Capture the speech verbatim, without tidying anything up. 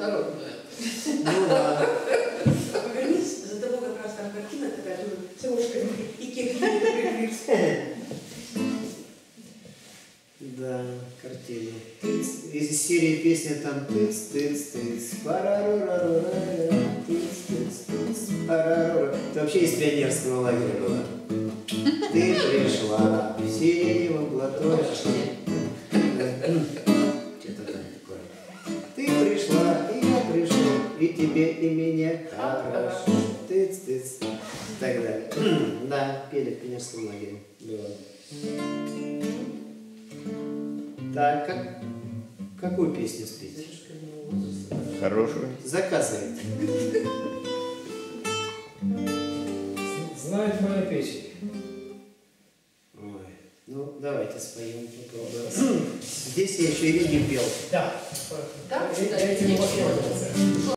народную. Ну да. Повернись, за тобой как раз там картина такая, с рожками и кеками. Да, картина. Из серии песни там тыц, тыц, тыц, парарурарурара, тыц, тыц, тыц, парарура. Это вообще из пионерского лагеря было. Ты пришла в сиреневом платочке. Что-то там такое. Ты пришла, и я пришел, и тебе, и мне хорошо. Тыц, тыц, и так далее. Да, пели в пионерском лагере. Было. Так, как, какую песню спеть? Хорошую. Заказывайте. Знает моя песня. Ой, ну давайте споем, попробуем. Здесь я еще и не пел. Да. Да? Я этим не воспользовался.